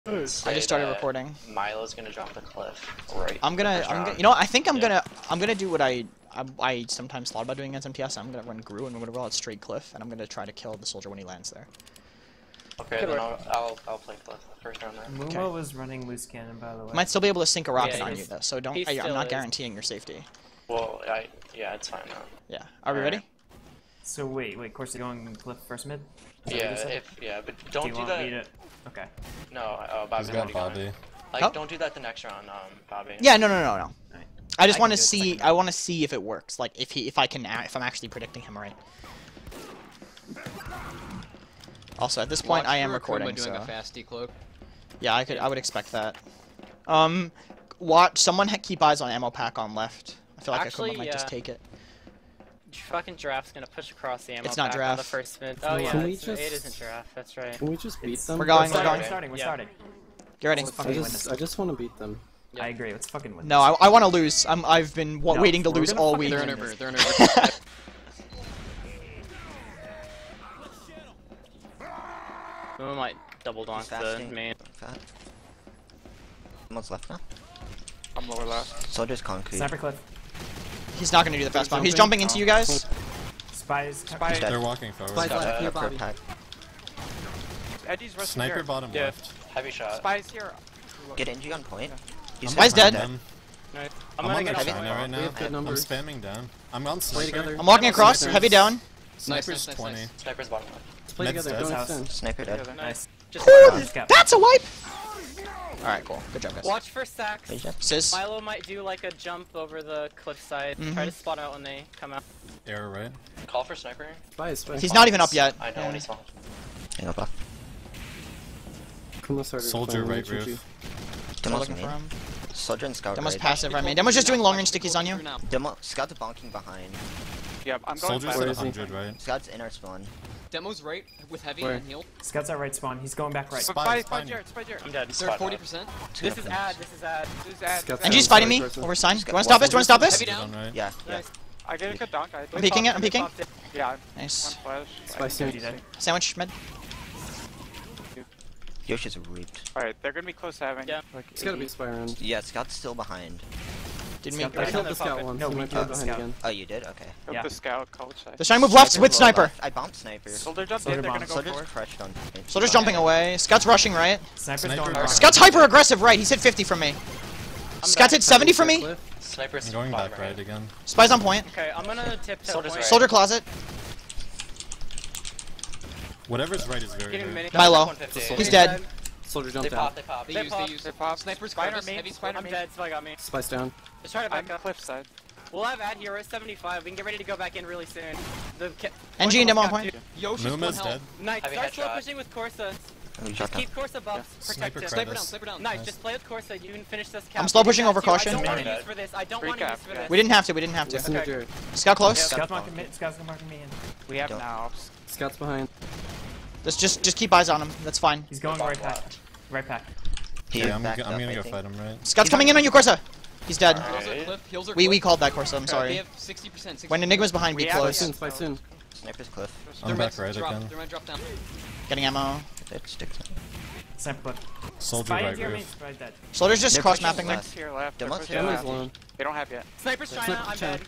I just started recording. Milo's gonna drop the cliff. Right. You know, I think I'm gonna do what I sometimes thought about doing against MTS. I'm gonna run Gru and we're gonna roll out straight cliff, and I'm gonna try to kill the soldier when he lands there. Okay, then I'll play cliff the first round there. Mumo was running loose cannon, by the way. Might still be able to sink a rocket on you though, so don't. I'm not is. guaranteeing your safety. Well, yeah, it's fine now. Yeah. Are we ready? So wait, of course you're going cliff first mid? Yeah, but don't do that. Okay. No, Bobby. Bobby. Like, don't do that the next round, Bobby. Yeah, no. Right. I just want to see. I want to see if it works. Like if I'm actually predicting him right. Also, at this point, I am recording. Doing a fast decloak. Yeah, I would expect that. Watch. Someone keep eyes on ammo pack on left. I feel like Akuma might just take it. Fucking Giraffe's gonna push across the ammo It's not pack Giraffe. on the first mid. Oh yeah, it isn't Giraffe, that's right. Can we just beat them? We're going. We're starting. Get ready. I just want to beat them. I agree, let's fucking win. No, I want to lose. I've been waiting to lose all week. They're in over. We might double donk the main. Someone's left now. I'm lower left. Soldier's concrete. Sniper cliff. He's not gonna do the fast bomb. He's jumping into you guys. Spies. They're walking forward. Spies left, near Bobby. Eddie's rushing Sniper here. bottom left. Heavy shot. Spies here. Get NG on point. Spies dead. Them. I'm on their heavy. China right We now. have good I'm numbers. spamming down. I'm on Play sniper. together. I'm walking across. Heavy down. Sniper's 20. Sniper's bottom left. Let's play Med's together. dead. Don't House. extend. Sniper dead. Nice. Just That's a wipe. All right, cool. Good job, guys. watch for sacks. Sis. Milo might do like a jump over the cliffside. Try to spot out when they come out. Arrow right. Call for sniper. Spies. He's not even up yet. I know when he's falling. Hang up off. Soldier right roof. Demo's Looking main. for him. Soldier and scout Demo's right. passive right main. Demo's just doing long range stickies on you. Demo. Scout's bonking behind. Yeah, I'm going Soldier's fast. at 100 right. Scout's in our spawn. Demo's right with heavy Where? and healed. Scouts at right spawn, he's going back right. Spy Spy me. Jared, Spy Jared. I'm dead. They're at 40%. This is ad. This is ad. Who's ad? Scouts NG's fighting me. Over sign. Do you want to stop this? Do you want to stop this? Heavy down. Right. Yeah. I get a good dunk. I'm peeking it. I'm peeking. Yeah, Nice. one flash. Spies soon. Sandwich mid. Yoshi's reaped. Alright, they're gonna be close to having. Yeah. Like, It's gotta be Spy round. Yeah, Scout's still behind. Didn't Scout mean. I killed the scout once. No, He we might be killed the behind scout. again. Oh, you did? Okay. Killed Yeah. the scout college side. They're trying to move left with Low sniper. left. I bumped sniper. Soldier jumped Soldier in, they're bomb. gonna go Soldier's forward. crushed on. Soldier's jumping away. Scout's rushing right. Sniper's Sniper going right. right. Scout's hyper aggressive right. He's hit 50 from me. Scout's hit 70 from me. Sniper's I'm going bottom back right again. Spy's on point. Okay, I'm gonna tip to Soldier's point. right. Soldier closet. Whatever's right is very Give him a good. minute. Milo. 150. He's dead. Soldier They jumped pop, out. they pop. They use. They pop. Sniper's Spider crevice, main, heavy Spider I'm main. dead, so I got me. Spies down. Just try to I'm back up. cliff side. We'll have ad here. We're at 75. We can get ready to go back in really soon. NG and demo on point. Yoshi's Muma's one health. dead. Nice. Heavy Start slow headshot. pushing with Corsa. We Just shot down. keep Corsa buffs. Protect Sniper him. Sniper down. crevice. Sniper down. Nice. Just play with Corsa. You can finish this cap. I'm slow pushing over I caution. don't want to Dead. use for this. I don't Free want to use cap, for yeah. this. We didn't have to. We didn't have to. Listen to Okay. Jared. Scout close. Scouts marking me. Scouts marking me in. We have Don't. now. Scouts behind. Just keep eyes on him. That's fine. He's going right pack. Right pack. Yeah, I'm backed up, gonna I go think. fight him right. Scout's coming in on you, Corsa. He's dead. Heals are cliff. Heals are We cliff. called that Corsa. I'm They sorry. have 60%. When Enigma's behind, be We have close. Spies soon. Spies soon. Sniper's cliff. I'm back right drop. again. They're gonna drop down. Getting ammo. It sticks. Sniper cliff. Soldier Spy right into your main. roof. Spy dead. Soldier's just They're cross pushing mapping me. left. Next here left. Demo's They're pushing here. Demo's left. alone. They don't have yet. Sniper's China. I'm dead.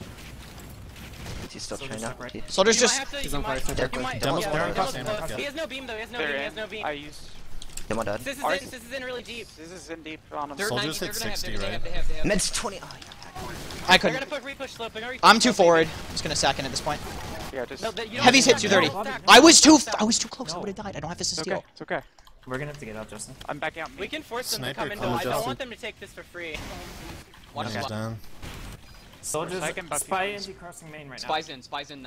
He's still Soldier's trying up right. to. Soldier's You just. might have to. He's You on fire. might. Sniper. You might. Demo's yeah, there. Demo's Demo's close. there. He has no beam though. He has no beam. They're He has no in. beam. I used. Demo dead. This is Ours- in. This is in really deep. This is in deep on them. They're Soldiers 90. hit They're gonna 60, have. right? They have. Med's 20. Oh, I They're couldn't. gonna put repush slope. They're gonna repush I'm too slope, forward. baby. Just gonna sack in at this point. Yeah, just. No, that- you don't Heavy's hit stack, 230. don't stack. I was too. Don't stack. I was too close. I No. would have died. I don't have this to It's okay. steal. It's okay. We're gonna have to get out, Justin. I'm backing out. We can force them to Sniper come into. coming, I don't Justin. want them to take this for free. Watch He's spot. down. Soldiers. Second buff Spy you. into crossing main right now. Spies in. Spies in.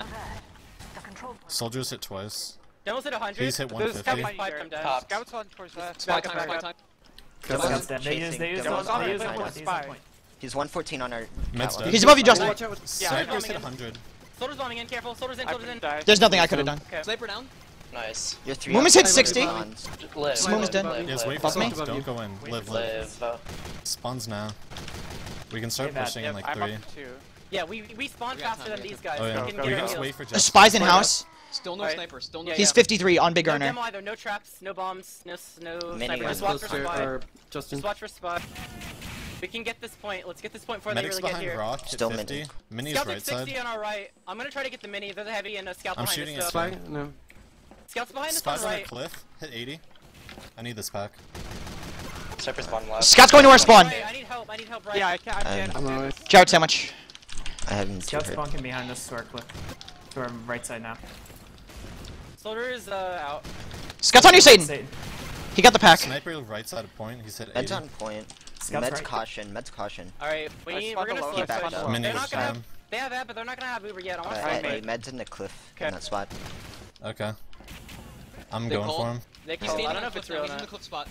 Soldiers hit twice. Demo's hit 100. He's hit There's a scout 150. behind Five you, from Jared. dead. Scouts on towards left. Spy Back time. up, Spy back time. up. Scout's Dead. They use. chasing. They use. Demo's They on use. it. They use. Spy. He's 114 on our. Med's tower. dead. He's above you, Justin. Watch out. Sniper's hit 100. Soldiers bombing in. Careful. Soldiers in. I Soldiers in. die. There's nothing I could have done. Okay. Sniper down. Nice. You're 3. Muma's hit 60. Live. Muma's dead. Yes, wait for Above me? spawns. Don't go in. Live. Live. Spawns now. We can start Hey, Matt. pushing Yep, in like I'm 3. up to 2. Yeah, we spawn We got faster time, than we these got guys. Oh yeah. We can Go, We get can our just heals. wait for A Justin. spy's in house. Still no Alright. sniper. Still no. Yeah, He's yeah. 53 on big No earner. demo either. No traps. No bombs. No Mini sniper. gun. Just watch Close for to spot. or Justin. Just watch for spot. We can get this point. Let's get this point before Medics they really get behind here. rock, hit Still 50. mini. Mini's Scout's right at 60 side. on our right. I'm gonna try to get the mini. There's a heavy and a scout I'm behind shooting us. at So. Spy? No. Scout's behind us Spies on on the a right. cliff, hit 80. I need this pack. Sniper spawn left. Scout's going to our spawn. Right, I need help. I need help right. Yeah, I can't. I'm on my way. Jared sandwich. I haven't Scout's hurt. bunking behind us to our cliff. To our right side now. Soldier is out. Scout's on you, Satan. Satan. He got the pack. Sniper right side of point, he's hit 80. Med's on point. Scout's Med's right. caution. Med's caution. Alright, I we're gonna spawned slow alone. Keep back push. up. Mini They're was not gonna have. jam. They have that, but they're not gonna have Uber yet. I want to Hey, fight. Med's in the cliff Okay. in that spot. Okay. I'm They going called. for him. They He's call. standing I on don't know the if cliff it's now. real or He's in the not. cliff spot.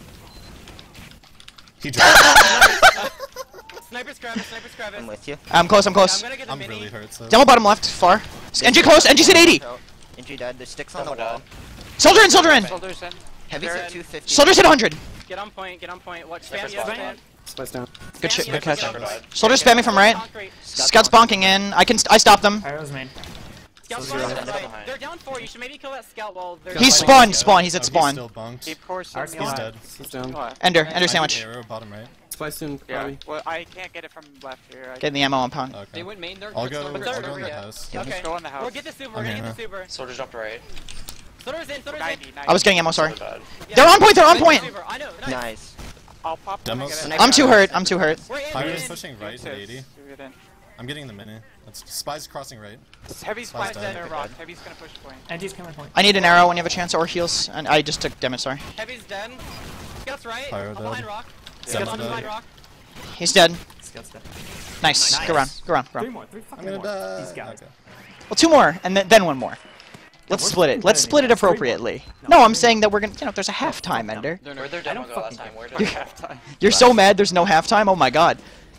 He dropped. Sniper's Kravis. Sniper's Kravis. I'm with you. I'm close, I'm Okay, I'm close. gonna get the I'm mini. really hurt, so. Demo bottom left, far. NG close, NG's hit 80. Injury dead. There's sticks on the Demo wall. dead. Soldier in, soldier in. Soldiers in. Heavy's They're at in. 250. Soldier's hit 100. Get on point. Get on point. Watch. Spam. Sniper's Yes, behind. spam. Spice down. Good shit, Spam, good yes, catch. get on point. Soldier spamming from right. Concrete. Scout's bonking in. I stopped them. Pyro's main. Scout's Soldier behind us, behind. right. They're down 4. You should maybe kill that scout while they're. He's fighting. spawn. He's at He's spawn. still bunked. Keep coursing. Ours He's Spawn. dead. He's down. What? Ender I sandwich. need arrow bottom right. Spice soon, Yeah. probably. Well, I can't get it from left here. Getting the ammo on pound. Okay. They went main. They're I'll they're go, starting they're I'll to go in the yeah. house. Yeah. Okay. Go in the house. We'll get this Uber. We're I'm gonna here. get this Uber. Soldier jumped right. Soldier's in. Soldier's in. 90, 90. I was getting ammo, sorry. Soldier dead. Yeah, They're on point, they're on Get point. this Uber. I know. Nice. Nice. I'll pop them and Demos. get it. I'm too hurt, I'm too hurt. We're in. Pyro's We're in. pushing right at 80. Get in. I'm getting the mini. That's Spies crossing right. Heavy's Spice behind dead. their rock. Heavy's gonna push point. NG's coming point. I need an arrow when you have a chance, or heals. And I just took damage, sorry. Heavy's dead. Scout's right. Pyro I'm dead. behind rock. Demo's Scout's on dead. behind rock. He's dead. Scout's dead. Nice. Go around, go around, go Three around. more. Three I'm fucking gonna more. die. These guys. Okay. Well, 2 more, and then 1 more. Let's we're split it. splitting Let's it split it anyway. It's 3 more. appropriately. No, No, I'm 3 saying that we're gonna, there's a halftime, Ender. Where'd their I demo don't go last fucking time? Where You- did Halftime. You're so mad there's no halftime? Oh my god.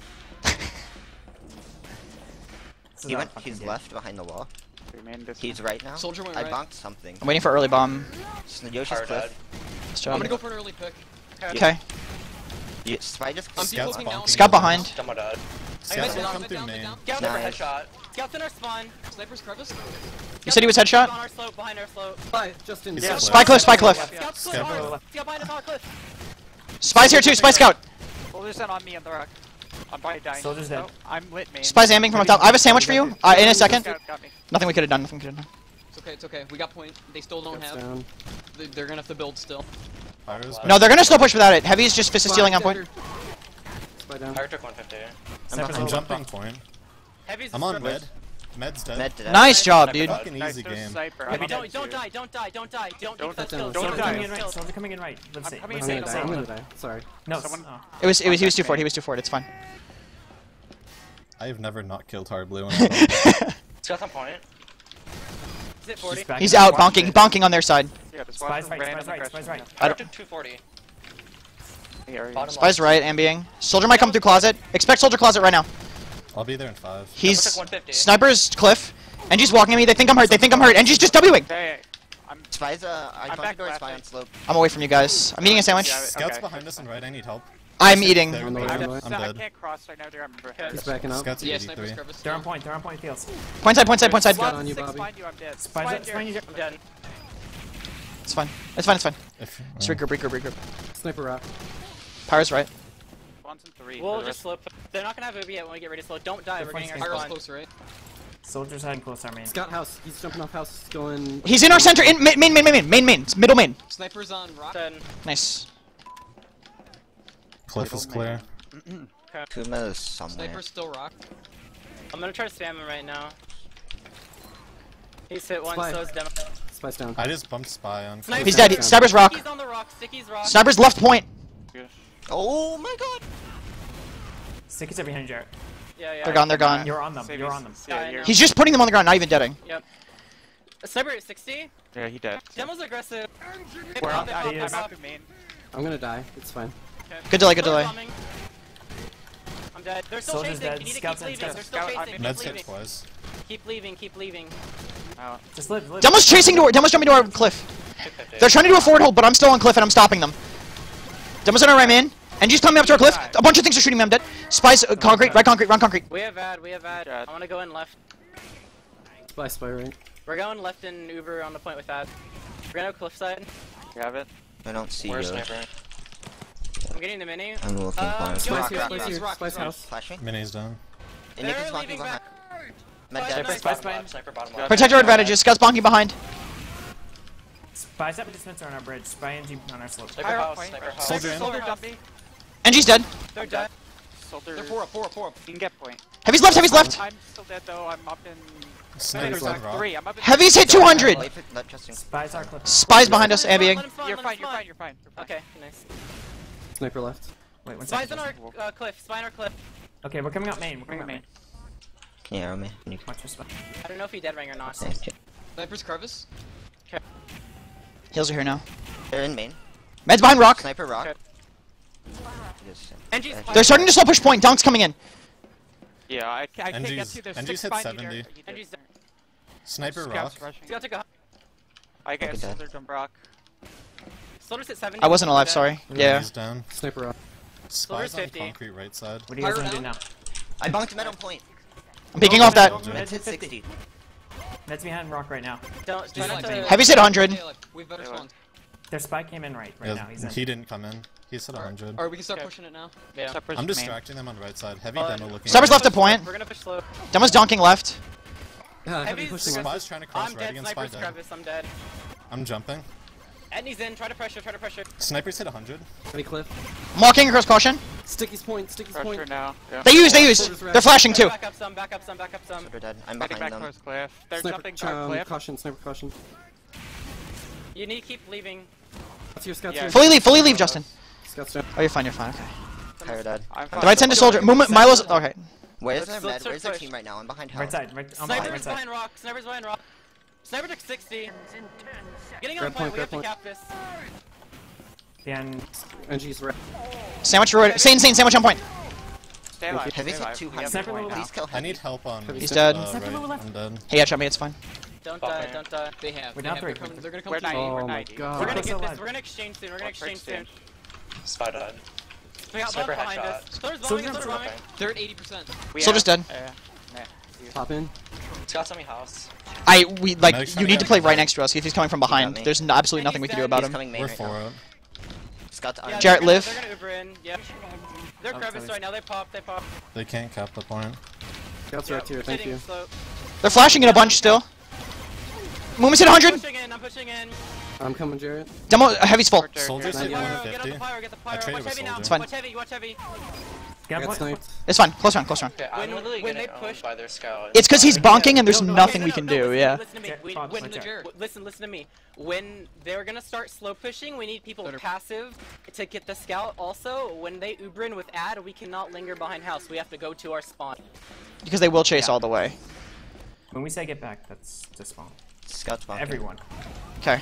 This is He our went, fucking he's game. left behind the wall. Remain this He's right now. Soldier went I right. bonked something. I'm waiting for early bomb. Yoshi's Pyro dead. cliff. Let's I'm try. gonna go for an early pick. Okay. Spy just I'm Scout's defocusing now. bonking. Scout behind. Demo dead. Scouts Mid will down, come mid through down, mid main. down. Scout's Sniper Nice. headshot. Scout's in our spawn. Sniper's crevice. You said he was headshot? On our slope. Behind our slope. Spy, Justin. He's Yeah. still Spy cliff, spy cliff. Scout's Scout cliff. below. Ours. Scout behind us on our cliff. Spy's here too, spy scout. Soldiers in on me on the rock. I'm probably dying. Soldier's dead. Oh, I'm lit, man. Spy's aiming from up top. I have a sandwich for you. In a second. Scout got me. Nothing we could have done, nothing we could have done. It's okay. It's okay. We got point. They still don't Scout's have. down. They're gonna have to build still. Pyro's No, they're gonna still push without it. Heavy is just fist stealing on point. Spy down. Pyro took 150. Sniper's I'm low. jumping point. Heavy's I'm on stripped. med. Med's dead. Med dead. Nice job, dude. Fucking Nice, easy there's game. Sniper. Heavy, I'm don't dead die, too. don't die. Don't Don't keep that die. still. Don't Soldier die. coming in right. Soldier coming in right. Let's see. coming Let's in see. right. Let's I'm see. gonna die. Sorry. No. Someone- Oh. He was too forward, he was too forward, it's fine. I have never not killed hard blue. When I'm on. Scout's on point. Is it 40? She's back He's in. out, bonking on their side. Yeah, the Spies squad's right. random Spies right. aggression. Spies right. I Pyro don't- took 240. Here, Bottom Spy's right, ambying. Soldier might come through closet. Expect soldier closet right now. I'll be there in 5. He's took 150. sniper's cliff. NG's walking at me. They think I'm hurt. NG's just Wing. Hey, I'm Spy's I I'm back bunked left. Spy on slope. I'm away from you guys. I'm eating a sandwich. Yeah, Scouts okay. behind us and right. I need help. I'm eating. There, On the way, there, on the way. I'm I dead. can't cross right now. Do you remember? He's backing up. Scouts at Yeah, sniper's 83. crevice. They're on point. They're on point. Fields. Point side, point side, point side. Scout on you, Six Bobby. behind you. I'm dead. Spies Behind up. you. Spies I'm dead. It's fine. It's fine, it's fine. If, Just regroup. Sniper rock. Pyro's right. One's and three. We'll for the just slow. They're not gonna have Uber yet when we get ready to slow. Don't die. They're We're getting our flanking. Pyro's spawn. close, right? Soldiers hiding close to our main. Scout house. He's jumping off house. Going. He's in our center. In main. It's middle main. Sniper's on rock. Then Nice. Cliff is clear. Kuma is somewhere. Sniper's still rock. I'm gonna try to spam him right now. He's hit one, Spy. so is demo. Spy's down. I just bumped Spy on. Sniper. He's dead. Sniper's rock. Sticky's on the rock. Sticky's rock. Sniper's left point. Oh my god! Stickies are behind Jarrett. Yeah. They're gone. You're on them. You're on them. Yeah, you're. He's just putting them on the ground, not even deading. Yep. A sniper at 60. Yeah, he dead. Demo's aggressive. We're They on. pop, they I'm pop. out to main. I'm gonna die. It's fine. Good delay, Soldier's bombing. I'm dead. They're still Soldier's chasing. dead. You need to Scouts keep in, leaving. They're scouts. still Scout, I'm chasing. in. Med's Keep hit leaving. twice. Keep leaving. Oh. Just live. Demo's chasing to Demo's jumping to our cliff. 250. They're trying to do a forward hold, but I'm still on cliff and I'm stopping them. Demo's on our right man. NG's coming up to our cliff. A bunch of things are shooting me. I'm dead. Spies, concrete, right concrete, round concrete. We have ad. Yeah. I wanna go in left. Spy right. We're going left in Uber on the point with that. We're gonna go cliffside. You have it? I don't see Where's you. sniper? I'm getting the mini. I'm looking for it. Spice Rock, here, rock, Spice rock, here, rock, Spice rock. house. Flashing. Mini's down. And Nick They're is walking leaving behind. back. Med Spice, dead. nice. Sniper bottom left, sniper bottom left. Protect our advantages. Scouts bonking behind. Spy up dispenser on our bridge. Spy NG on our slope. Sniper house, sniper house. Soldier in. Soldier jumping. NG's dead. They're dead. Soldier. They're 4 up, 4 up, 4 up. You can get point. Heavy's left. Heavy's left. I'm still dead though. I'm up in. Sniper's on rock. 3. I'm up in. Heavy's hit 200. Not trusting. Spy's our cliff. Spies behind us. Let him Ambying. spawn, You're let him fine. You're spawn. fine. You're fine. You're fine. Okay, nice. Sniper left. Wait, one Spies second. on our cliff. Spy on our cliff. Okay, we're coming up main. We're Bring coming it up main. main. Can you arrow me? Can you... Watch your spy. I don't know if he dead ring or not. Thank you. Sniper's crevice. Heals are here now. They're in main. Med's behind rock. Sniper rock. Okay. Yes. NG's They're starting to slow push point. Donk's coming in. Yeah, I can't get NG's to. There's NG's 6 hit behind 70. you. NG's dead. Sniper rock. Scouts rushing. He's got to go. I guess dead. soldier jump rock. Soldier's at 70. I wasn't alive. Dead. Sorry. Yeah. Mini's down. Sniper rock. Spies on 50. concrete right side. What are you guys Pyro gonna do down. now? I bunked med on point. I'm peeking off that. Med's hit 60. Med's behind rock right now. Don't try not to. Heavy's hit 100. We have better spawns. Their spy came in right Yeah, now. He's in. he didn't come in. He's hit 100. Alright, we can start Okay. pushing it now. Yeah. Sniper's I'm main. distracting them on the right side. Heavy Uh, demo looking. Sniper's left a We're gonna point. We're gonna push slow. Demo's donking left. Heavy Heavy's pushing the left. Spy's trying to cross I'm right dead. against Spy Sniper's dead. crevice. I'm dead. I'm jumping. Edney's in. Try to pressure. Try to pressure. Sniper's hit 100. Heavy cliff. I'm walking across caution. Sticky's point. Sticky's Pressure point. now. Yeah. They use. They're flashing too. Back up some. Back up some. Back up some. They're dead. I'm Getting behind back them. towards cliff. They're Sniper, jumping toward cliff. caution. Sniper caution. You need to keep leaving. That's your scouts Yeah. here. Fully leave, Justin. Scouts down. Oh, you're fine. You're fine. Okay. Pyro dead. I'm The right side to soldier. Movement. Milo's. Okay. Where's their Let's med? start Where's their push. team right now? I'm behind Right house. side. Right. I'm behind Sniper's right side. behind rock. Sniper's behind rock. Sniper took 60. Getting on Grab point. point, We have to grab cap this. Behind. NG's right. Sandwich road. Sane. Sandwich on point. Stay alive. Heavy's stay hit alive. 200. Sniper low Please kill I Heavy. need help on. He's dead. Right. I'm dead. Hey, headshot me. It's fine. Don't Fuck, die. man. Don't die. They have. We're They down have. 3. They're gonna come We're to you. 90. We're Oh my 90. god. We're gonna Close get alive. this. We're gonna exchange soon. We're gonna exchange soon. Spy died. We got Sniper both behind headshot. us. Soldier's bombing. Soldier Soldier's bombing. They're at 80%. Soldier's dead. Pop in. Scott's on me house. We like. Medic's You trying need to to play get right back. next to us. If he's coming from behind, me. there's absolutely nothing we can do about He's him. coming main We're right 4 now. out. Scott's Yeah, on. Jarrett, they're gonna- live. They're gonna Uber in. Yep. They're Oh, crevice sorry. right now. They pop. They pop. They can't cap the point. Scouts right here. Thank Hitting you. slow. They're flashing in a bunch still. Movement's hit 100. I'm pushing in. I'm coming, Jarrett. Demo. Heavy's full. Soldiers hit Nice. Pyro, get on 150. the pyro, get the pyro. traded Watch with heavy now. Soldier. It's fine. Watch heavy, watch heavy. I Got got point. sniped. It's fine. Close round. Close round. Okay, I'm When- literally when they getting push- owned by their scout. It's because he's bonking and there's No, no, nothing No, we no, can no, do. listen, Yeah. Listen to me. Jared, We- Bob, when- let Jared. listen to me. When they're gonna start slow pushing, we need people passive to get the scout. Also, when they Uber in with ad, we cannot linger behind house. We have to go to our spawn. Because they will chase all the way. When we say get back, that's to spawn. Scott's bonking. Everyone. Okay.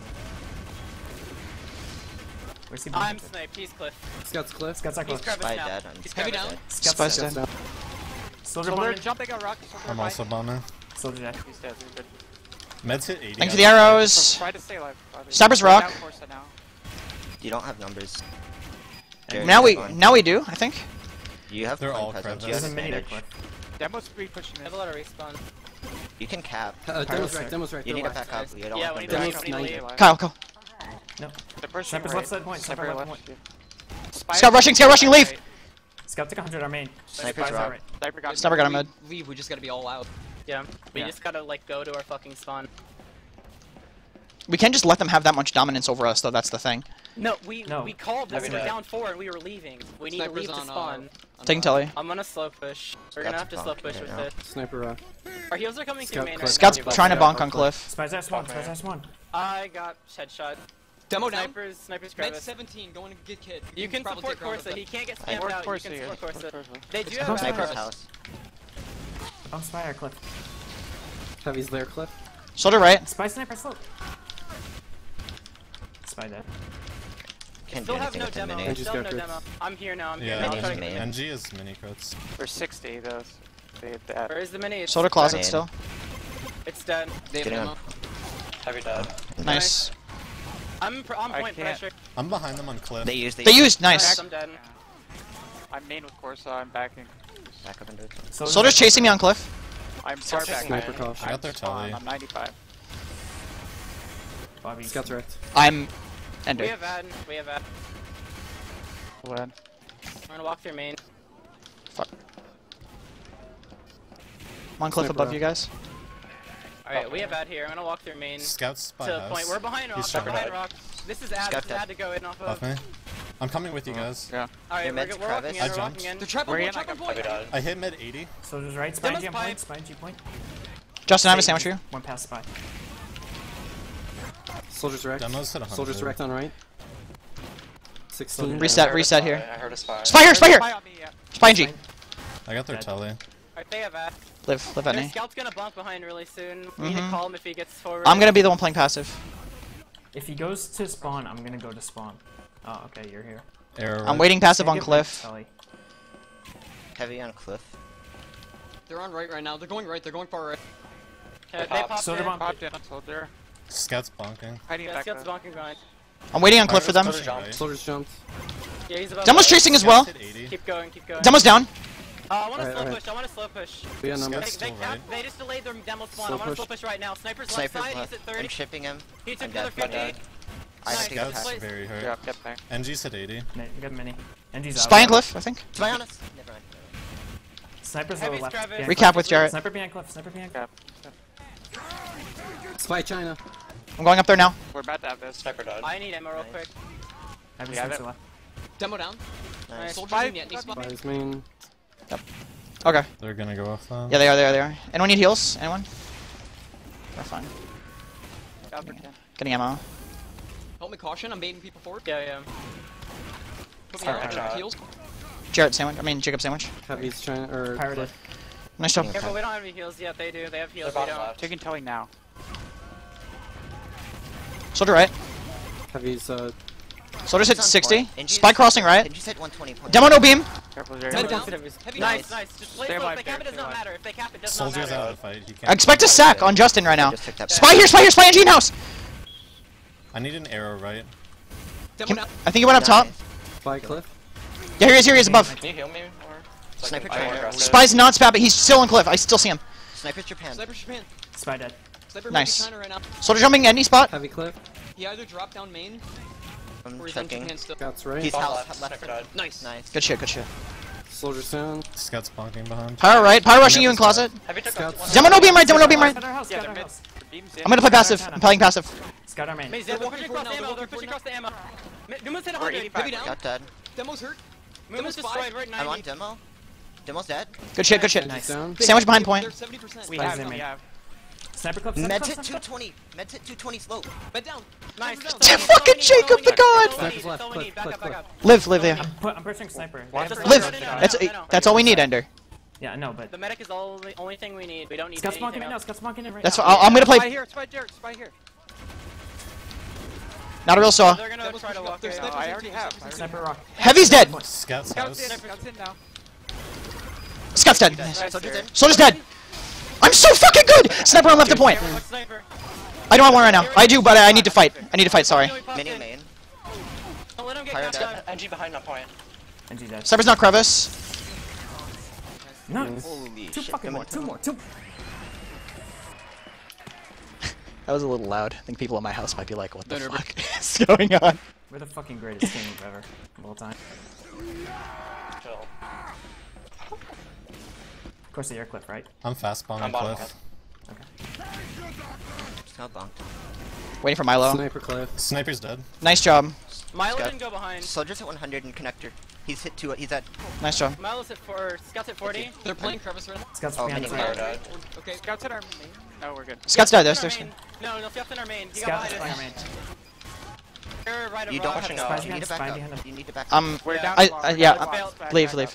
Where's he? I'm sniped. He's cliff. Scouts cliff. Scouts are He's close. crevice Spy now. dead. He's Heavy crevice. down. Scouts Spice dead. dead. Soldier So they're bombing. jumping a rock. I'm also bombing. Soldier dead. He's dead. He's good. Meds hit 80. Thank you for the arrows. So try to stay alive. Sniper's We're rock. down Corsa now. You don't have numbers. Jared, Now you're fine. we do. I think. You have They're point all presence. crevice. You There's have a mini to advantage. cliff. Demo's re-pushing I have it. a lot of respawn. You can cap. Demo's right. Demo's right. You they're need to left. back up. You don't Yeah, have we need to numbers. back up. We need to Demo's leave. Kyle, go. No. They're pushing Sniper's right. left side point. Sniper left point. Spy Scout rushing, leave! right. Scout took 100 our main. Sniper's Spies are rock. right. Sniper got Sniper got him We mid. leave. We just gotta be all out. Yeah. We Yeah. just gotta like go to our fucking spawn. We can't just let them have that much dominance over us, though. That's the thing. No, No. we called this. Heavy We're dead. down 4 and we were leaving. We need to Sniper's leave to on, spawn. Taking telly. I'm gonna slow push. We're gonna have to Scott's slow push bonking with right now. it. Sniper rock. Our heals are coming through Scout main cliff. right Scout's now. trying to Yeah. bonk on cliff. Spies are spawn. Spies are spawn. I got headshot. Demo down. Snipers Med crevice. 17. Going to get kid. You can probably support take ground Corsa. with He can't get I spammed Work out. You Corsa can here. support Work Corsa. Corsa. They do It's have Sniper's crevice. house. Oh, spy our cliff. Heavy's there, cliff. Shoulder right. Spy sniper slope. Spy dead. Can't do Still have anything no with the demo. mini. Angie's Still have got no crits. demo. I'm here now. I'm here. Yeah, now. Mini's Try to- main. NG is mini crits. We're 60 though. They that. Where is the mini? It's Shoulder closet Main. still. It's dead. They have Getting demo. on. Heavy dead. Nice. I'm on I point can't. pressure. I'm behind them on cliff. They used. They used. Nice. I'm dead. I'm main with Corsa. I'm backing. Back up into it. Soldier's chasing me on cliff. I'm far back. Sniper caution. I got their telly. I'm 95. Bobby. Scouts wrecked. I'm We Ender. have ad. We have ad. Led. We're gonna walk through main. Fuck. I'm on cliff Sniper above up. you guys. Alright, we have ad here. I'm gonna walk through main. Scouts by To the house. point. We're behind rock. He's We're shot behind right. rock. This is ad. Scout This is ad to go in off Off of. me. I'm coming with you guys. Yeah. Alright, Your we're, med's we're walking crevice. in. I We're jumped. walking in. They're trapping We're point, in like trapping a point. Heavy dot. I hit mid 80. Soldiers right. Spy Demo's G pipe. point. Spy G point. Justin, I have a sandwich for you. One past spy. Soldiers wrecked. Demos hit 100. Soldiers wrecked on right. 16. Reset here. I heard a spy. Spy here, spy here! Spy on me, yeah. Spy in G. I got their Dead. telly. Alright, they have ad. Live at Their me. scout's gonna bump behind really soon. We need to Mhm. call him if he gets forward. I'm gonna be the one playing passive. If he goes to spawn, I'm gonna go to spawn. Oh, okay, you're here. Arrow I'm right. waiting passive Hey, on get cliff. Telly. Heavy on cliff. They're on right now. They're going right. They're going far right. They Pop. popped Soldier in. bomb. Popped in, soldier. Scouts bonking. Hiding Yeah, back scout's there. bonking behind. I'm waiting on cliff for them. Pushing right. Soldiers jumped. Yeah, he's above. Demo's us. chasing as well. Scouts hit 80. Keep going, keep going. Demo's down. I want to Alright, slow alright. push. I want to slow push. We got numbers. Scouts They, still right. they just delayed their demo spawn. Slow I want to slow push. push right now. Sniper's left Sniper's side. left. He's at I'm 30. shipping him. He took I'm the other dead. 50. I Nice. have to Scouts Place. very hurt. Yeah, get there. NG's hit 80. We got mini. NG's out. Spy on cliff, I think. To be honest, never mind. Sniper's low Heavy's left. Travis. Behind Recap cliff. with Jarrett. Sniper behind cliff. Sniper behind cliff. Spy China. I'm going up there now. We're about to have this. Sniper dot. I need ammo real quick. Heavy We have sniper it. left. Demo down. Nice. Soldiers Spy- in yet. Spy. Spy's main. Okay. They're gonna go off that. Yeah, they are. Anyone need heals? Anyone? We're fine. Down for 10. Getting ammo. Help me caution. I'm baiting people forward. Yeah, yeah. Put me Alright. on. Heals. Jarrett sandwich. I mean Jacob sandwich. Heavy's China. Or. Pirated. Nice job. Careful, we don't have any heals yet. They do. They have They're heals. We bottom don't. left. Taking telly now. Soldier right. Heavy's Soldier's hit It's on 60. point. And Spy crossing right. And you said 120 points. Demo no beam. Careful, Demo Jerry. down. Heavy Heavy nice, down. nice. Just play Stay slow. alive, If they cap it, Jerry, it does not stay matter. If they cap it, does not Soldiers matter. out of the fight. He I can't. expect a sack on Justin right now. Just took that Spy here, spy in Gene house. I need an arrow right. Demo down. I think he went up top. Spy cliff. Yeah, here he is above. Can you heal me? Or? So Sniper I can China. aggressive. Spy's non-spam, but he's still on cliff. I still see him. Sniper Japan. Sniper Japan. Spy dead. Sniper Nice. China right now. Soldier jumping any spot. Heavy cliff. He either dropped down main I'm or he's on checking. Japan still. Scouts right. He's Bottom house left. left. Sniper dot. Nice. Nice. Good shit, good shit. Soldiers down. Scouts bonking behind. Pyro right. Pyro rushing you in closet. Heavy took Scouts. Demo no beam right. Demo no beam right. Scout our house. Yeah, Scout they're our mid. house. Beams in. I'm gonna play passive. I'm playing passive. Scout our main. They're They're pushing walking across the forward now, ammo. they're They're pushing walking across the ammo. Numa's hit We're 100. 85. Heavy down. Got dead. Demo's hurt. Numa's Demo's destroyed. We're at 90. I'm on demo. Demo's dead. Good shit, good shit. Nice. Down. Sandwich behind point. They're 70%. We Spies have in them, main. we have. Sniper cliff. Med Sniper hit cliff. Sniper cliff. 220. Med hit 220 slope. Bed down. Nice. Sniper's down. Damn, fucking Jacob the God. Sniper's left. That's all we need. Cliff, Back up, cliff, back up. Live there. I'm pushing sniper. Watch They have it. Live. first- That's all we need, Ender. Yeah, no, but The medic is all the only thing we need. We don't need Scout's anything bonking it now. else. Scout's bonking it right That's now. I'm gonna Spy play. here, spy Jared, spy here. Not a real saw. They're gonna Demo's try to pushing up. walk There's in. No, snipers I in already too, have. snipers in Sniper rock. Heavy's dead. Scouts Scouts house. in, scouts in now. Scott's dead. Soldier's in. Soldier's dead. I'm so fucking good. Sniper on left of point. What sniper? I don't want one right now. I do, but I need to fight. I need to fight. Sorry. Mini main. Don't let him get Fire capped dead. up. NG behind on point. NG dead. Sniper's not crevice. No. Holy Two shit. fucking Come more. on. Two more. Two. That was a little loud. I think people in my house might be like, "What the No, no, fuck is going on?" We're the fucking greatest team ever of all time. Chill. Of course, the air cliff, right? I'm fast bombing I'm bottom cliff. Scout bonked. Waiting for Milo. Sniper cliff. Sniper's dead. Nice job. Milo Scout. didn't go behind. Soldier's at 100 in connector. He's hit 2. He's at. Nice job. Milo's at 4. Scout's at 40. They're playing crevice right now. Scout's Oh, behind mini the Fire side. dot. Okay. Scouts in our main. No, we're good. Scott's dead. Scout's There's. in our main. No, Scout's in our main. He got Scout's behind behind us. main. They're right of You don't rock. have to. Spies You need to back behind up. him. You need to back up. We're Yeah. down. I- the long. I- We're yeah, down the I- long. Back, Leave, back leave. up.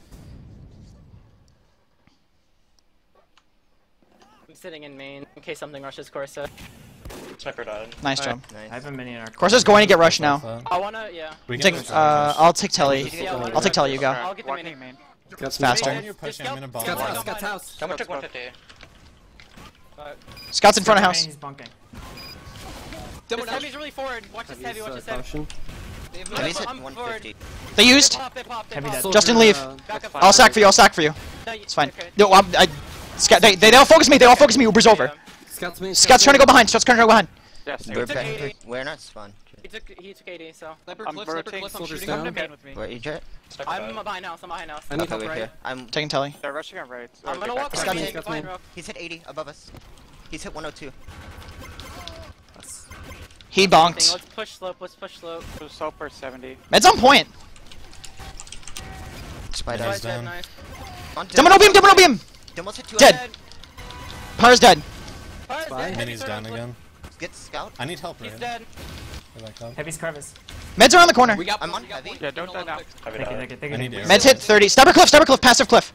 I'm sitting in main in case something rushes Corsa. Sniper dot. Nice job. Nice. I have a mini in our. Corsa's going to get rushed now. I wanna, yeah. We Take. can push our push. I'll take Telly. Yeah, I'll take Telly. You go. I'll get the Walking mini. main. Scouts Faster. When you're pushing, I'm gonna bomb. Scouts Scout's house. house. Scouts house. Someone took 150. Scott's in front of house. He's bunking. Demo This down. heavy's really forward. Watch this heavy. Watch this heavy. Caution. They have Heavy's no- hit I'm 150. They used. They pop. Heavy dead. Justin, leave. Back up. I'll sack for you. I'll sack for you. No, It's fine. okay. No, Scout, they all focus me. They all focus me. Uber's over. Scouts main. Scout's trying to go behind. Scout's trying to go behind. Yes. We're took back. 80. We're not spawn. He took 80, so. Sniper I'm cliff, rotating I'm soldiers shooting down. him. Come to main with me. Where Eject? I'm behind house, I'm behind house. I need Okay, help we're right. here. I'm. Taking telly. They're rushing on right. I'm gonna walk Scout right main, in, Scout behind main. rock. He's hit 80 above us. He's hit 102. He Let's bonked. push slope, let's push slope. So Soper 70. Med's on point. Spider. Nice. Twice dead, down. nice. On Demo no beam. Demo no beam. Demo's hit 2. Dead. Pyro's dead. Fire's Spy. dead, Mini's heavy down turtle, again. Get scout. I need help, He's right? dead. Here I come. Heavy's crevice. Meds are on the corner. We got I'm one, on we got heavy. one. Yeah, don't die now. Take it, take I need it. air. Meds hit 30. Sniper cliff, passive cliff.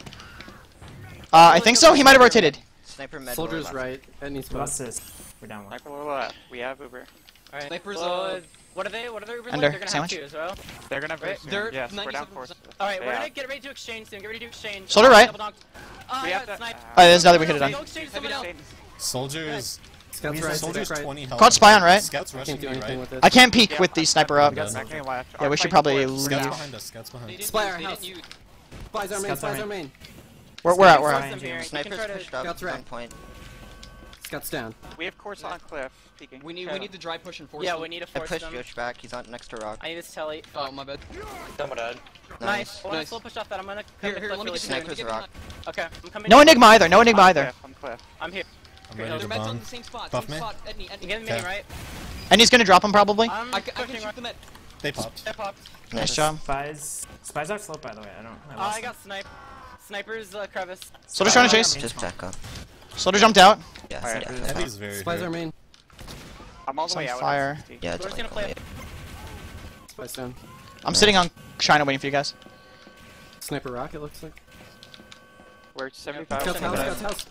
I think so. He might have rotated. Sniper med. Soldiers left. right. Any spot. Plus this. We're down one. Sniper lower left. We have Uber. Alright. Snipers, what are they? What are their Ubers Under, like? They're gonna sandwich. have two as well. They're gonna have Right, soon. they're Yes, we're down 97%. force. Alright, we're Yeah. gonna get ready to exchange soon. Get ready to exchange. Soldier right. Double knocked. We Yeah, have to. snipe. There's nothing we could have Go done. exchange Heavy someone else. down. Soldiers. Scouts We right. said Soldiers Soldiers right. 20 health. Caught spy on right. Scouts rushing Can't do me anything right. with I this. can't peek Yeah, with the sniper up. We got Backing left. Yeah, we should Our probably flank leave. Scouts Yeah. behind us. Scouts They behind. didn't Spy use- our they house. didn't use- Spies our main. Scouts Spies are our main. We're at. Force them here. You can Sniper's try to- pushed up. Scouts He's on right. point. Scouts down. We have course on cliff. Peeking. We need the dry push and force Yeah, them. we need to I force pushed them. Yosh back. He's on next to rock. I need this telly. Oh, my bad. Demo dead. Nice. Hold on, Nice. slow push off that. I'm gonna Here, come here, to let me cliff really get soon. Sniper's get rock. Okay, I'm coming. No Enigma either. No Enigma either. Cliff, on cliff. I'm here. I'm They're ready to meds on bomb. the same spot. Buff Same me. spot. Edney, You Edney. get me Okay. right? And he's gonna drop him probably. I'm I can pushing shoot right. the med. They popped. Step up. Nice job. Spies are slope, by the way. I lost I got snipe. Sniper's crevice. Soldier's trying to chase. Just back up. Soldier jumped out. Yes. Alright, Yeah. Heavy's very Spies our hurt. main. I'm all It's the way on out. fire. Yeah. It's We're just gonna like play. Spies down. I'm sitting on China waiting for you guys. Sniper rock. It looks like. We're 75. Scouts house. Dead. Scouts house.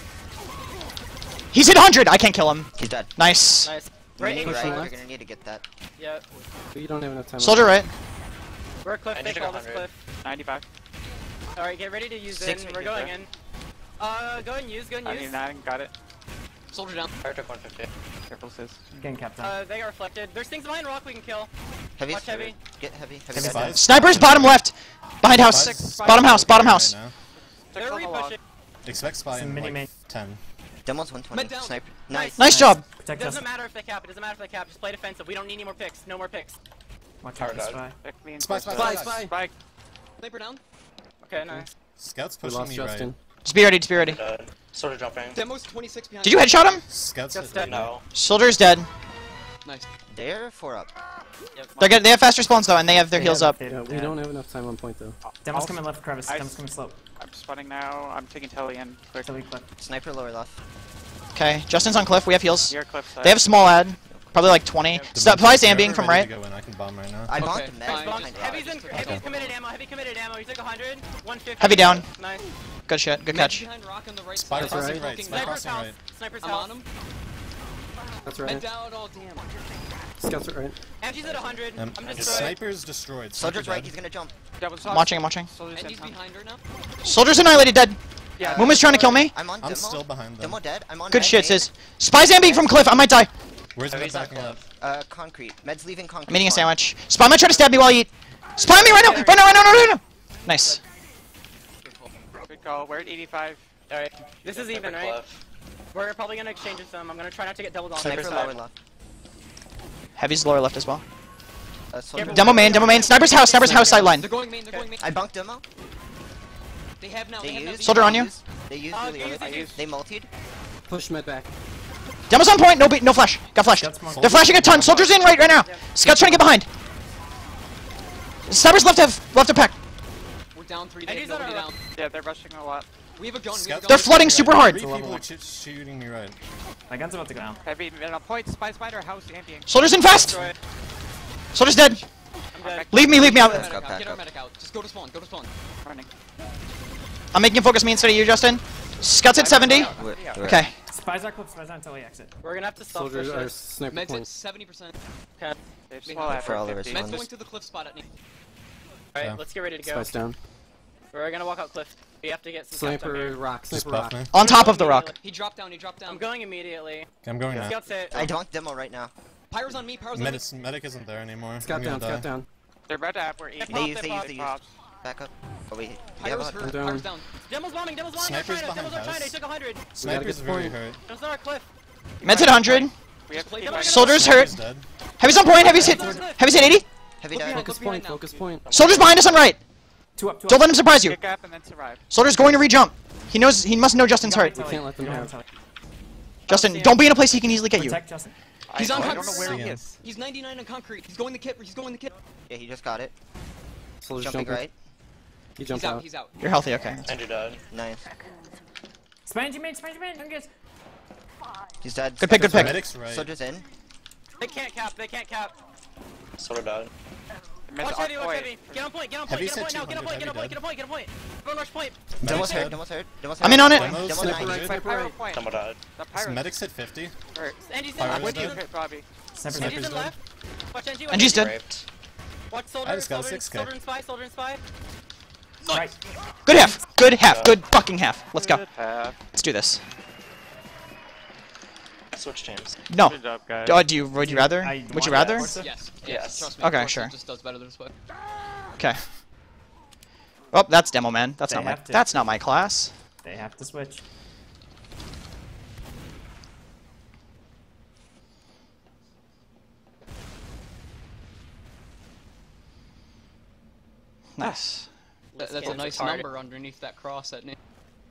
He's hit 100. I can't kill him. He's dead. Nice. Nice. You Right, need push right. left. You're gonna need to get that. Yeah. We don't have enough time. Soldier right. We're a cliff. I They need to call go this 100. cliff. 95. Alright, get ready to use Six in. we We're get going there. in. Go and use. Go and use. 99. Got it. Soldier down. Fire took 150. Careful, sis. Getting capped on. They got reflected. There's things behind rock we can kill. Heavy. Watch heavy. Get heavy. Heavy. Heavy dead. spies. Snipers bottom left. Behind house. Spies. Bottom house. Bottom house. Right now. They're Six on the log. repushing. Expect spy Some in mini like main. 10. Demo's 120. Med down. Sniper. Nice. Nice job. Protect It us. doesn't matter if they cap. It doesn't matter if they cap. Just play defensive. We don't need any more picks. No more picks. Watch out for Hard spy. Pick me and Spy, force spy, left. spy. Spike. Sniper down. Okay, nice. Scouts We pushing lost me Justin. right. Just be ready. Just be ready. Dead. Soldier jumping. Demo's 26 behind. Did you headshot him? Scouts Just hit dead. me. No. Soldier's dead. Nice. They're 4 up. They have faster spawns though, and they have their heals up. Yeah, we don't have enough time on point though. Demo's I'll- coming left crevice. I- Demo's coming slope. I'm spawning now. I'm taking telly in. Quick. Tilly clip. Sniper lower left. Okay, Justin's on cliff. We have heals. Near cliff side. They have small ad. Probably like 20. Supplies Wherever ambiing from ready right. to go in, I can bomb right now. I Okay, bonked med fine. behind rock. Heavy's in. Heavy's committed ammo. Heavy committed ammo. He took 100. 150. Heavy down. Nice. Good shit. Good Meds catch. behind rock on the right Spy side. crossing right. right. Spy Sniper's crossing house. right. Sniper's I'm house. on him. That's Med right. down. Oh damn. Scouts are right. Angie's at 100. I'm The destroyed. sniper's destroyed. Soldier's Sniper right. dead. He's gonna jump. Devil's I'm watching. I'm watching. Soldier's And in he's town. behind her now. Soldier's annihilated. Dead. Yeah. Muma's trying to kill me. I'm on I'm Demo. still behind them. Demo dead. I'm on Good med, shit, main. sis. Spy's ambiing from cliff. I might die. Where's the Heavy's not backing up? cliff. Concrete. Med's leaving concrete. I'm eating a spawn. sandwich. Spy might try to stab me while I eat. Spy on me right now. Right now. Right now. Right now. Nice. Good call. We're at 85. Alright. This is even, Sniper right? cliff. We're probably gonna exchange with them. I'm gonna try not to get doubled on. Sniper Next lower time. left. Heavy's lower left as well. Soldier. Demo main. Demo main. Sniper's house. Sniper's house sideline. They're going main. They're going main. I bunked Demo. They have now. They They have now. used. Soldier on you. They used Oh, really use early. it. They multied. Push med back. Demo's on point. No flash. Got flashed. Scouts small. They're flashing a ton. Soldier's in right now. Scout's trying to get behind. Sniper's left to pack. We're down 3. And They have he's on nobody our down. Yeah, they're rushing a lot. We have a gun. We have a Scouts- gun. They're flooding super hard. 3 level people one. shooting me right. My gun's about to go down. Heavy and on point. Spy spider house ambient. Soldier's in fast. Destroyed. Soldier's dead. I'm dead. Leave me Get our out. medic Got out. back Get our up. medic out. Just go to spawn. Go to spawn. Running. I'm making him focus me instead of you, Justin. Scout's at 70. We're- we're- Okay. Spies are clip. Spies are until we exit. We're gonna have to stop Soldiers push are it. sniper Meds at point. 70%. They have We small have- at For all the 50. response. Med's going to the cliff spot at me. Alright, Yeah. let's get ready to go. Spies down. We're gonna walk out cliff. We have to get some caps up Sniper here. rock. Just Sniper buff rock. me. On top of the rock. He dropped down. He dropped down. I'm going immediately. I'm going now. Scouts it. I dunked Demo right now. Pyro's on me. Pyro's on me. Medic isn't there anymore. Scout I'm gonna down. Scout die. down. They're about to have. We're 80. They use. They They use. They use. Pops. Back up. Oh wait. Pyro's hurt. down. Pyro's down. Demo's bombing, Demo's bombing. Sniper's Demo's behind on China. house. He took 100. Sniper's get very point. hurt. Demo's on our cliff. Med's at 100. We have to Play keep back. Soldier's Sniper's hurt. dead. Heavy's on point. Heavy's hit 80. Heavy Look died. behind. Focus point, focus point. Soldier's behind us on right. Two up, two Don't up. let him surprise you. Kick up and then survive. Soldier's going to re-jump. He knows. He must know Justin's hurt. We can't let them have. Justin, don't be in a place he can easily get you. Protect Justin. He's on I concrete. don't know where he Yeah. is. He's 99 on concrete. He's going the kit. He's going the kit. Yeah, he just got it. Soldier's Jumping jumping. right. He He's jumped out. out. He's out. You're healthy. Okay. Andrew died. Nice. Spange your mid, don't get. He's dead. Good pick. Good pick. Medic's right. Soldier's in. They can't cap. They can't cap. Soldier died. Mid Watch on heavy, watch point. heavy. Get on point, get on point, Heavy get on point said now, get on point, get on 200, point, get on point, get on point. Everyone rush point. Demo's dead. hurt. Demo's hurt. Demo's I'm in on it. Demo's Demo's Sniper 90. right, sniper Pyro right. point. Demo died. The pyro. Medic's hit 50. hurt. Andy's in Pyro's left, Would you dead. Andy's hit Bobby? Sniper's in dead. left. Watch NG, watch And she's NG. dead. Raped. Watch I soldier, just got a soldier, 6K. soldier and spy, soldier and spy. Right. Good half. Good half. Good fucking half. Let's go. Good half. Let's do this. Switch teams. No. Good job, guys. Would you rather? I Would you want rather? that. Yes. Yes. Trust me. Okay, Corsa sure. Just does better this way. Okay. Oh, that's demo man. That's They not my. have to. That's not my class. They have to switch. Nice. That's a nice number underneath that cross at name.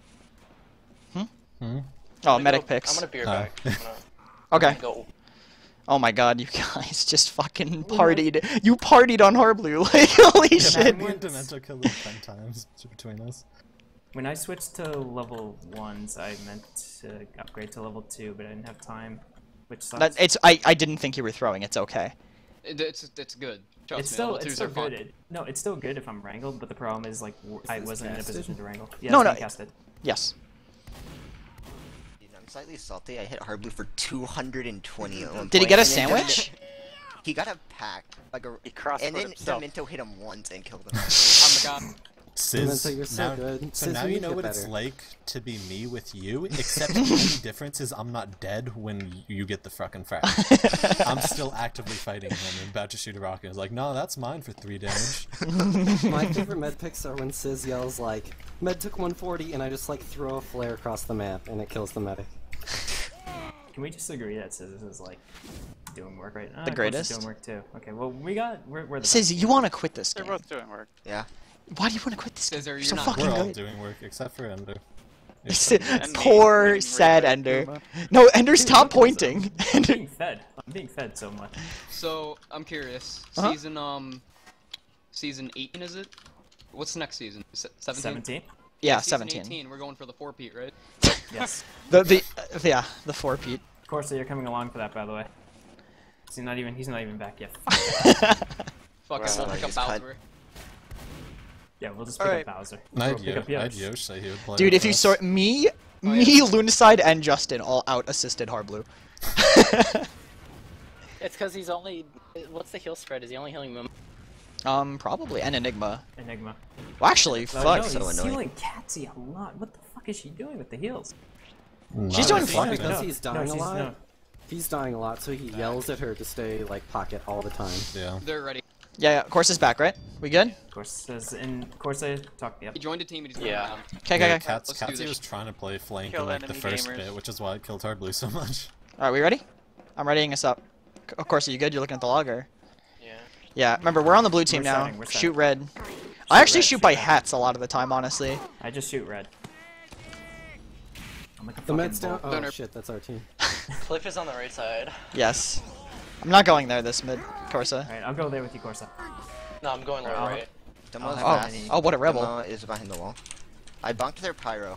Oh, medic picks. I'm gonna be Oh. back. Okay. Go. Oh my god, you guys just fucking partied. You partied on Harblue. Like, holy Yeah, shit. me and Demento killed him 10 times between us. When I switched to level 1s, I meant to upgrade to level 2, but I didn't have time, which sucks. I didn't think you were throwing. It's okay. It's good. Trust It's me. still, level it's twos still are fun. good. No, it's still good if I'm wrangled, but the problem is, like, I this wasn't in a casted? position to wrangle. Yeah, No, it's no, being casted. Yes. Dude, I'm slightly salty. I hit Harblue for 220 at one Did he point, get a and then sandwich? He got a pack, like a. He crossed and then himself. Demento hit him once and killed him. Oh my god. Demento, Sizz, you're so good. so Sizz, now you you know get what it's better. like to be me with you, except the only difference is I'm not dead when you get the fucking frag. I'm still actively fighting him and about to shoot a rocket. He's like, no, that's mine for 3 damage. My favorite med picks are when Sizz yells like, "Med took 140," and I just like throw a flare across the map and it kills the medic. Can we just agree that Sizz is, like, doing work right now? The greatest? doing work, too. Okay, well, we're the Says you want to quit this They're game. both doing work. Yeah. Why do you want to quit this game? Scissor, You're you're so not- fucking We're all good. doing work, except for Ender. And Poor me. sad Really Ender. Kuma. No, Ender, stop Dude, listen, pointing. I'm being fed. I'm being fed so much. So I'm curious. Uh-huh. Season 18 is it? What's the next season? 17. 17? Yeah, Season 17. 18. We're going for the 4-peat, right? Yes. The 4-peat. Of course, you're coming along for that, by the way. He's not even back yet. Fuck, Right, we'll pick up just cut. Bowser. Yeah, we'll just pick Alright. up Bowser. I'd We'll pick up Yosh Yosh. say he would play Dude, with if you us. sort me, Oh, yeah. Lunicide, and Justin all out assisted Harblue. It's because he's only. What's the heal spread? Is he only healing Moon? Probably, and Enigma. Enigma. Well, actually, Oh, fuck. no, so he's annoying. healing Catsy a lot. What the fuck is she doing with the heals? She's doing Honestly, fine. because No, he's no, dying a she's lot. not. He's dying a lot, so he yells at her to stay like pocket all the time. Yeah. They're ready. Yeah, course is back, right? We good? Of course, I talked me up. He joined a team and he's going Yeah. around. Okay, Yeah, okay. Let's do Katsy this. was trying to play flank Kill in like the enemy first gamers. bit, which is why it killed Harblue so much. Alright, we ready? I'm readying us up. Of course, are you good? You're looking at the logger. Yeah. Yeah, remember, we're on the blue team We're now. starting, we're Shoot starting. red. I actually red, shoot shoot by red. hats a lot of the time, honestly. I just shoot red. I'm like a The fucking med's down. bull. Oh Donor. shit, that's our team. Cliff is on the right side. Yes. I'm not going there this mid, Corsa. Alright, I'll go there with you, Corsa. No, I'm going low Oh. right. Demo's Oh, fast. oh, what a rebel. Demo is behind the wall. I bunked their pyro.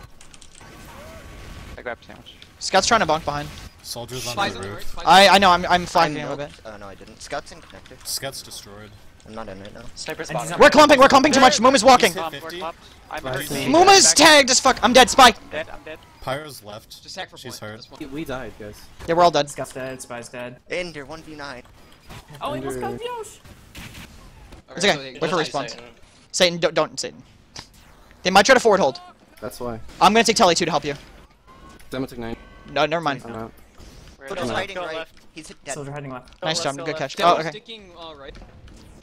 I grabbed sandwich. Scout's trying to bunk behind. Soldiers on Spies the on the right. roof. Spies on I know, I'm flanking I him a bit. milked- Oh no, I didn't. Scouts in connector. Scout's destroyed. I'm not in right now. Sniper's And he's bottom. not- We're clumping too much. Muma's walking. He's hit We're 50. clumped. I'm Right. hurt. Muma's tagged as fuck. I'm dead. Spy. Dead, I'm dead. Pyro's left. Just hack for She's point. hurt. That's one. We died, guys. Yeah, we're all dead. Scott's dead, Spy's dead. Ender 1v9. Oh, he almost got Under- Yosh! It's okay. so they- Wait for Don't respawn. Satan. Satan, don't Satan. They might try to forward hold. That's why. I'm gonna take Telly too to help you. Demo took 9. No, never mind. I'm out. We're Foot is left. hiding Go right. left. He's hit dead. Soldier hiding left. Nice left, job. go Good left. catch. Demo Oh, okay. sticking right.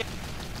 Yeah.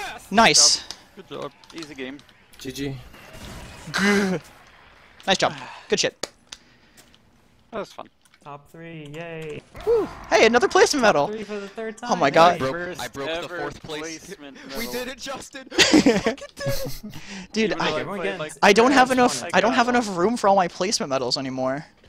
Yes! Nice. Good job. Easy game. GG. Nice job. Good shit. That was fun. Top 3, yay. Woo. Hey, another placement medal. 3 for the 3rd time. Oh my god. I broke the 4th place. We did it, Justin. Dude, Everyone get I don't have enough. I don't have enough room for all my placement medals anymore.